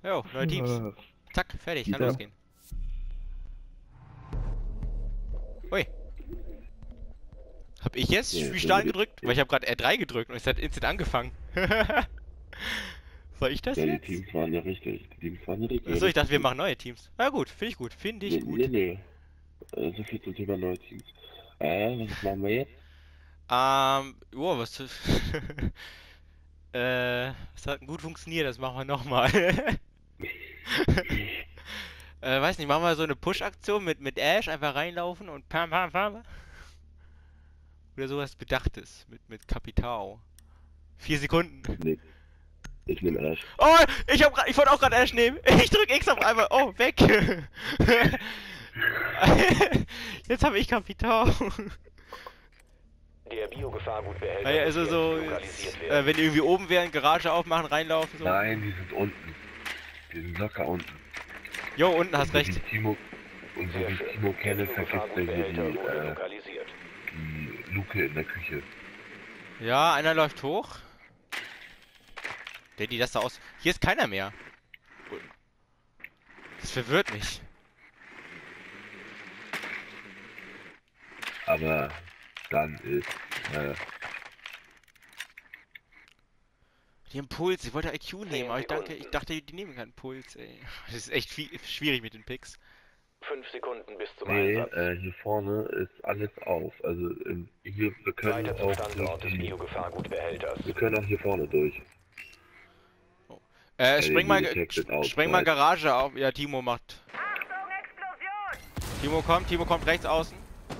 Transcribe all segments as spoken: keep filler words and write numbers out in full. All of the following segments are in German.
Jo, neue Teams. Zack, fertig, kann Ja. losgehen. Ui. Hab ich jetzt Ja, Spielstart so gedrückt? Weil ich habe gerade R drei gedrückt und es hat instant angefangen. War ich das Ja, die jetzt? Teams waren ja richtig. Die Teams waren ja richtig. Achso, ich dachte, wir machen neue Teams. Na gut, finde ich gut, finde ich Nee, gut. nee, nee. Äh, So viel zum Thema neue Teams. Äh, was machen wir jetzt? Ähm, wow, was... äh, das hat gut funktioniert, das machen wir nochmal. äh, weiß nicht, machen wir so eine Push-Aktion mit, mit Ash, einfach reinlaufen und pam, pam, pam. Oder sowas Bedachtes, mit, mit Kapital. Vier Sekunden. Nee, ich nehme Ash. Oh, ich hab grad, ich wollte auch gerade Ash nehmen. Ich drück X auf einmal. Oh, weg. Jetzt habe ich Kapital. Der Biogefahrgutbehälter Naja, also muss so, jetzt lokalisiert äh, werden. wenn die irgendwie oben wären, Garage aufmachen, reinlaufen, so. Nein, die sind unten. Die sind locker unten. Jo, unten hast Und so recht. wie Timo, und so Sehr wie ich schön. Timo Der kenne, vergisst er hier Biogefahrgutbehälter die, wurde äh, lokalisiert. die Luke in der Küche. Ja, einer läuft hoch. Der, die das da aus... Hier ist keiner mehr. Das verwirrt mich. Aber dann ist, äh, Die Impuls, ich wollte I Q nehmen, aber ich, danke, ich Sekunden. dachte, die nehmen keinen Puls, ey. Das ist echt viel, schwierig mit den Picks. Fünf Sekunden bis zum nee, Einsatz. äh, hier vorne ist alles auf. Also, ähm, hier, wir können Weiter zum auch, Standort des die, Biogefahrgutbehälters. wir können auch hier vorne durch. Äh, Ja, spreng die mal, detected sch- spreng mal outside. Garage auf. Ja, Timo macht. Achtung, Explosion! Timo kommt, Timo kommt rechts außen.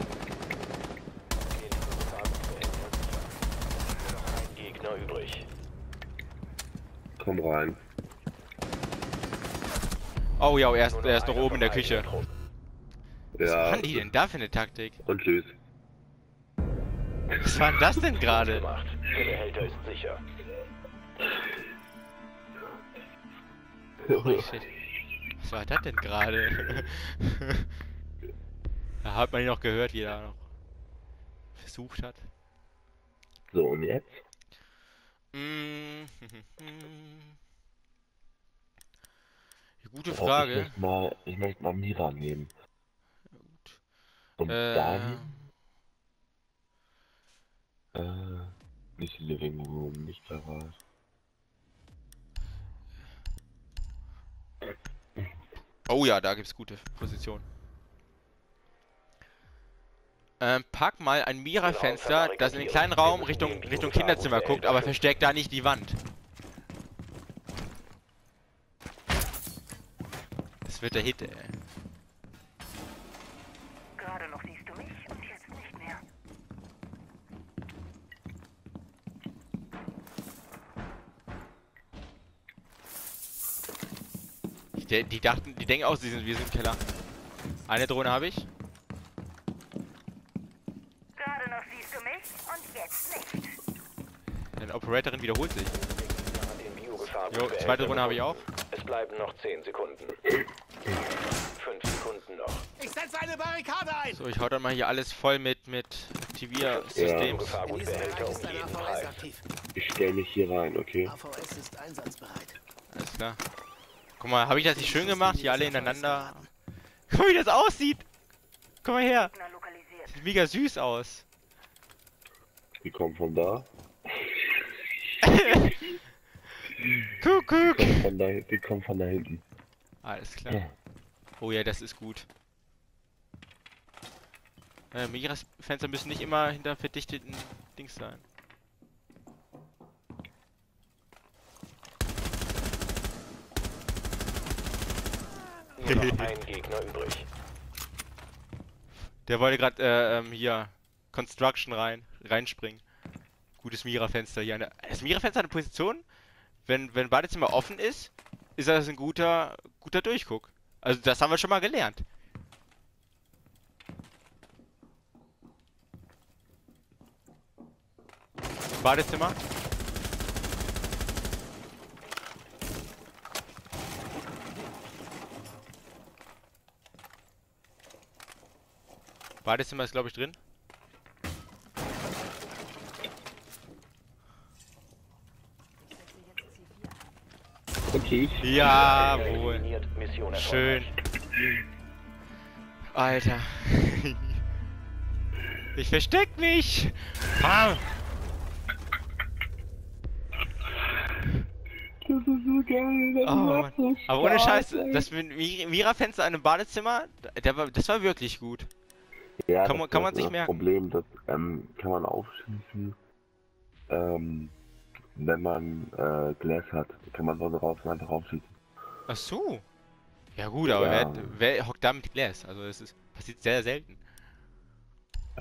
Den Biogefahrgutbehälter sichern. Nur noch ein Gegner übrig. Komm rein. Oh ja, er ist, Nur er ist noch einer oben in der von Küche. einigen Truppen. Was Ja, waren die denn da für eine Taktik? und tschüss. Was war denn das denn gerade? Gemacht. Der Behälter ist sicher. Holy shit. Was war das denn gerade? Da hat man ihn noch gehört, wie er noch versucht hat. So, und jetzt? Mm, Gute Oh, ich Frage. möchte mal, ich möchte mal Mira nehmen. Gut. Und Äh, dann, äh, nicht Living Room, nicht Garage. Oh ja, da gibt's gute Positionen. Ähm, pack mal ein Mira-Fenster, das in den kleinen Raum Richtung, Richtung Kinderzimmer guckt, aber verstärkt da nicht die Wand. Das wird der Hit, ey. Gerade noch siehst du mich und jetzt nicht mehr. Die, die dachten, die denken auch, sie sind, wir sind im Keller. Eine Drohne habe ich. Gerade noch siehst du mich und jetzt nicht. Eine Operatorin wiederholt sich. An den Biogefahrgutbehälter Jo, zweite Drohne habe ich auch. Es bleiben noch zehn Sekunden. Fünf Sekunden noch. Ich setze eine Barrikade ein! So, ich hau dann mal hier alles voll mit, mit Aktiviersystems. In diesem Biogefahrgutbehälter Bereich um ist ein jeden A V S Preis. aktiv. Ich stelle mich hier rein, okay? A V S ist einsatzbereit. Alles klar. Guck mal, habe ich das nicht schön gemacht? Hier alle ineinander. Guck mal, wie das aussieht! Komm mal her! Gegner lokalisiert. Sieht mega süß aus. Die kommen von da. Kuckuck! Die kommen von da, die kommen von da hinten. Alles klar. Oh ja, das ist gut. Äh, Miras-Fenster müssen nicht immer hinter verdichteten Dings sein. Nur noch ein Gegner übrig. Der wollte gerade äh, ähm, hier Construction rein, reinspringen. Gutes Mira-Fenster hier. Eine, das Mira-Fenster hat eine Position, wenn, wenn Badezimmer offen ist, ist das ein guter, guter Durchguck. Also das haben wir schon mal gelernt. Badezimmer. Badezimmer ist, glaube ich, drin. Okay. Jawohl. Eliminiert, Mission Schön. erfolgreich. Alter. Ich versteck mich. Bam. Das ist so geil. Das Oh, macht Mann. so Aber ohne Spaß, Scheiß, ey. das mit Mi- Mira-Fenster in einem Badezimmer, der war, das war wirklich gut. Ja, Kann das man- kann ist man sich das merken. Problem, das ähm, kann man aufschließen, ähm, wenn man äh, Glas hat, kann man so draußen einfach aufschließen. Ach so. Ja gut, aber Ja. wer, wer hockt da mit Glas? Also das ist passiert sehr selten. Äh,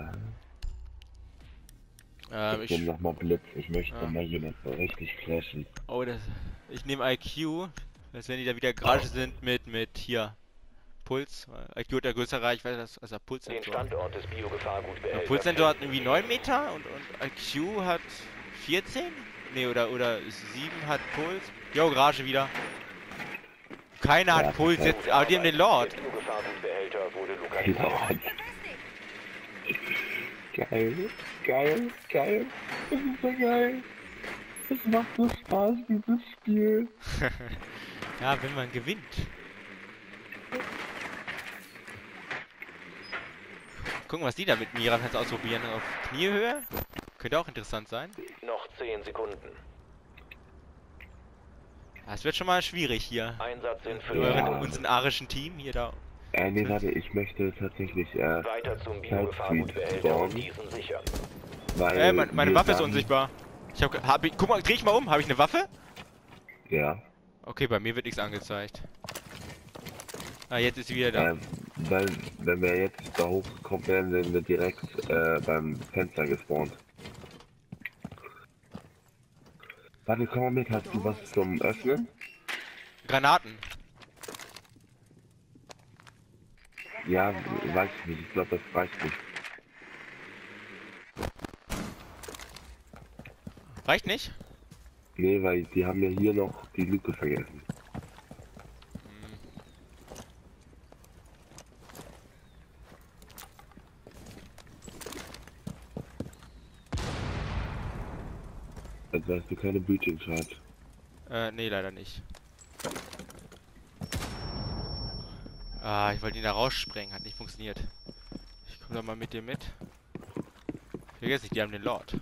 Ähm, ich ich, nehme nochmal Blitz, ich möchte Ja. mal jemanden so richtig flashen. oh, das, ich nehme I Q, als wenn die da wieder Garage sind mit mit hier Puls. I Q hat ja größere Reichweite als, als der Den Pulssensor. Standort des Biogefahrgutbehälters. Pulssensor hat irgendwie neun Meter und, und I Q hat vierzehn? Ne, oder oder sieben hat Puls. Jo, Garage wieder. Keiner Ja, hat Puls perfekt. jetzt, aber die haben den Lord. Der Biogefahrgutbehälter wurde lokalisiert. Lord. Geil, geil, geil. Das ist so geil. Es macht so Spaß, dieses Spiel. Ja, wenn man gewinnt. Gucken, was die da mit Mira-Fans ausprobieren. Auf Kniehöhe? Könnte auch interessant sein. Noch zehn Sekunden. Das wird schon mal schwierig hier. Einsatz in Mit fünf euren, Sekunden. unseren arischen Team hier da. Äh, nee, warte, ich möchte tatsächlich, äh, Weiter zum Street Biogefahrgutbehälter und spawnen. diesen sichern. weil... Äh, mein, meine wir Waffe ist sagen- unsichtbar. Ich hab, ge- hab ich, guck mal, dreh ich mal um. Habe ich eine Waffe? Ja, Okay, bei mir wird nichts angezeigt. Ah, jetzt ist sie wieder da. äh, weil, wenn wir jetzt da hochgekommen wären, wären wir direkt, äh, beim Fenster gespawnt. Warte, komm mal mit, hast du was zum Öffnen? Granaten. Ja, weiß ich nicht, ich glaube, das reicht nicht. Reicht nicht? Nee, weil die haben ja hier noch die Luke vergessen. Also hast du keine Breaching Charge. Äh, nee, leider nicht. Ah, ich wollte ihn da raussprengen, hat nicht funktioniert. Ich komme da mal mit dir mit. Vergiss nicht, die haben den Lord.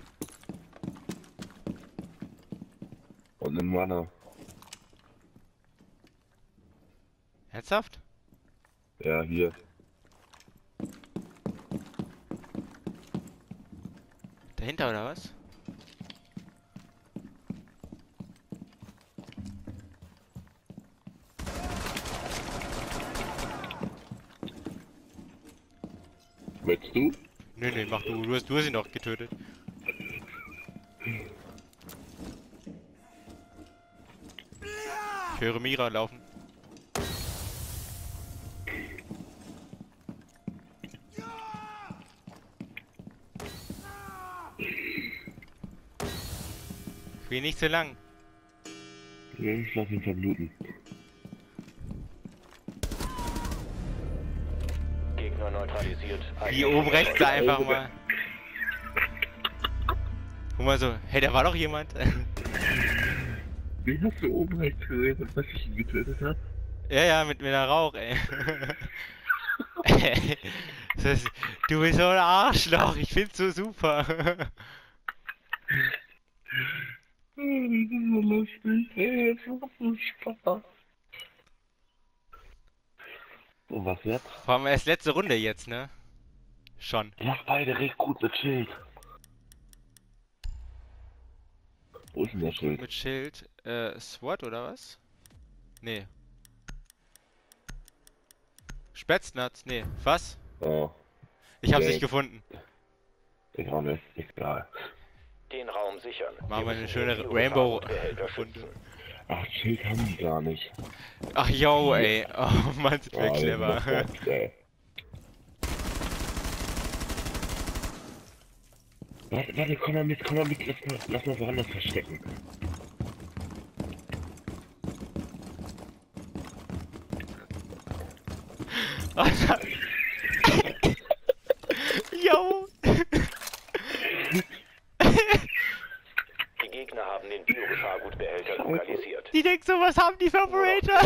Und einen Runner. Ernsthaft? Ja, hier. Dahinter oder was? Möchtest du? Nö, nö, mach du. Du hast, du hast ihn doch getötet. Ich höre Mira laufen. Ich will nicht so lang. Ja, ich lass ihn verbluten. Gegner neutralisiert. Wie oben rechts da einfach mal. Guck mal so, hey, da war doch jemand. Wie hast du oben rechts gesehen, was ich ihn getötet habe? Ja, ja, mit, mit der Rauch, ey. Das ist, du bist so ein Arschloch, ich find's so super. Oh, das ist so lustig, ey, das macht so Spaß. Und was jetzt? Vor allem erst letzte Runde jetzt, ne? Schon. Ja, beide recht gut mit Schild. Wo ist denn der Schild? Mit Schild. Äh, SWAT oder was? Nee. Spätznatz? Nee. Was? Oh, Ich hab's Okay. nicht gefunden. ich auch nicht, egal. Den Raum sichern. Machen wir eine müssen schöne den Rainbow-Runde. Biogefahrgutbehälter schützen. Ach, Schild haben die gar nicht. Ach yo, ey. Oh Mann, sind wir Oh, clever. das ist doch geil. Warte, warte, komm mal mit, komm mal mit, lass mal, lass mal woanders verstecken. Die Gegner haben den Biogefahrgutbehälter lokalisiert. Die denkt so, was haben die für Operator?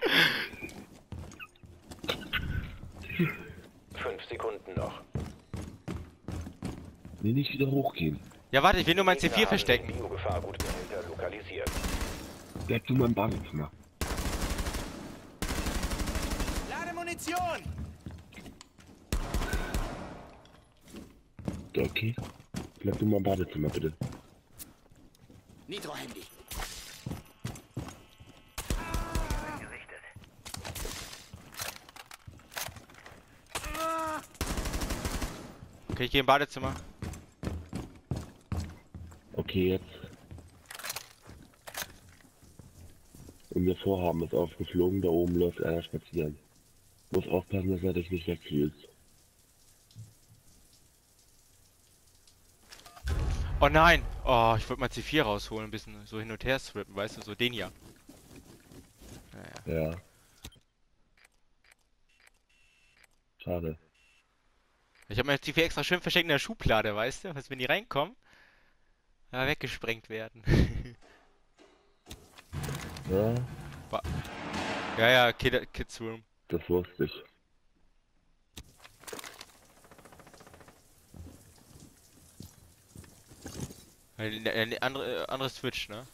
Fünf Sekunden noch. Nee, nicht wieder hochgehen. Ja, warte, ich will nur mein C vier Gegner haben verstecken. den Biogefahrgutbehälter lokalisiert. Bleib du mal im Badezimmer. Lade Munition! Okay. Bleib du mal im Badezimmer, bitte. Nitro-Handy. Gerichtet. Okay, ich gehe im Badezimmer. Okay, jetzt. Unser Vorhaben ist aufgeflogen, da oben läuft einer spazieren. Muss aufpassen, dass er dich nicht wegfühlt. Oh nein! Oh, ich wollte mal C vier rausholen, ein bisschen so hin und her strippen, weißt du, so den hier. Naja. Ja. Schade. Ich habe mein C vier extra schön versteckt in der Schublade, weißt du, was wenn die reinkommen, ja, weggesprengt werden. Ja, Ja, ja, Kid Kids Room. das wusste ich. Ein äh, andere, äh, anderes Switch, ne?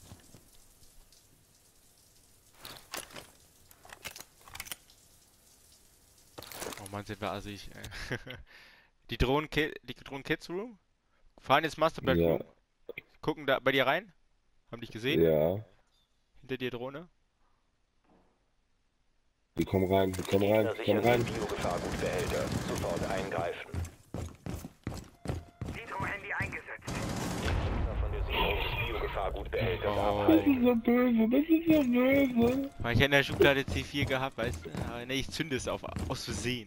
Oh Mann, sind wir assig, ey. Die Drohnen, Ki die Drohnen Kids Room? Fahren jetzt Master Bedroom? Ja. Gucken da bei dir rein? Haben dich gesehen? Ja. Hinter dir Drohne? Die kommen rein, die kommen rein, die kommen rein. Biogefahrgutbehälter. Sofort eingreifen. Nitro-Handy eingesetzt. Gegner von der Sicherung des Biogefahrgutbehälters Oh. abhalten. so böse, das ist so böse. Weil ich in der Schublade C vier gehabt, weißt du? Aber ne, ich zünde es auf, aus Versehen.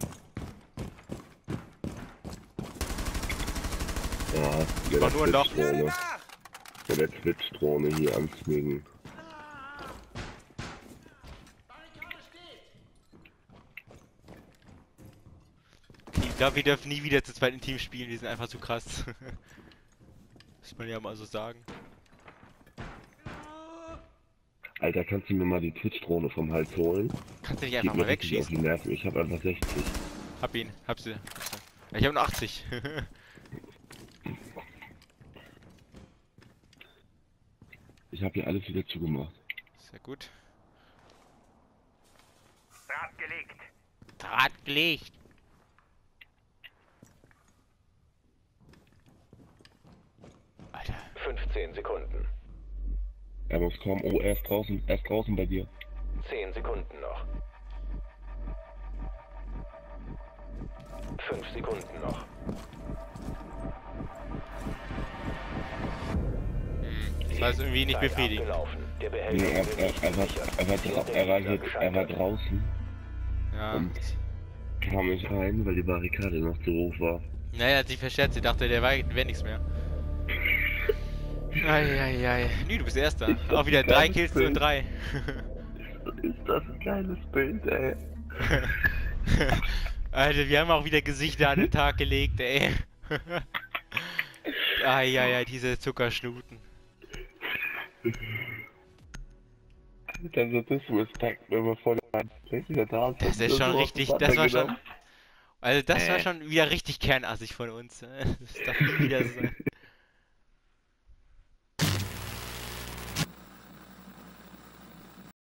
Ja, War der nur ein Loch. Twitch-Drohne. Nach! Ja, der Twitch-Drohne hier anzwingen. Ich glaube, wir dürfen nie wieder zu zweit im Team spielen, die sind einfach zu krass. Muss man ja mal so sagen. Alter, kannst du mir mal die Twitch-Drohne vom Hals holen? Kannst du nicht Geht einfach mir mal richtig auf wegschießen? die Nerven. Ich hab einfach sechzig. Hab ihn, hab sie. Ja, ich hab nur achtzig. Ich hab hier alles wieder zugemacht. Sehr gut. Draht gelegt. Draht gelegt. Alter. fünfzehn Sekunden. Er muss kommen. Oh, er ist draußen. Er ist draußen bei dir. zehn Sekunden noch. fünf Sekunden noch. Das war jetzt irgendwie nicht Zeit befriedigend. abgelaufen. Der Behälter Nee, er, wurde er, nicht er, war, gesichert. er, war, Sie dra sind er, war, Gegner jetzt, er war gescheitert. draußen Ja. und kam nicht rein, weil die Barrikade noch zu hoch war. Naja, sie verschätzt, sie dachte, der wäre nichts mehr. Eieiei. Nü, du bist Erster. Auch wieder drei Kills und drei. Ist das ein geiles Bild, ey. Alter, wir haben auch wieder Gesichter an den Tag gelegt, ey. Eieiei, diese Zuckerschnuten. Der Disrespect, wenn wir voll wieder da sind. Das ist schon richtig, das war schon... Also das war Äh. schon wieder richtig kernassig von uns. Das darf nie wieder sein.